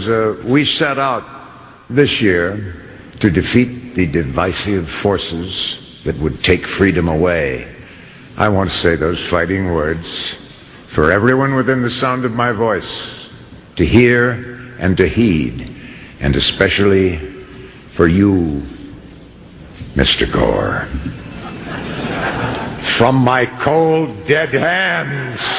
as we set out this year to defeat the divisive forces that would take freedom away, I want to say those fighting words for everyone within the sound of my voice to hear and to heed, and especially for you, Mr. Gore. From my cold, dead hands,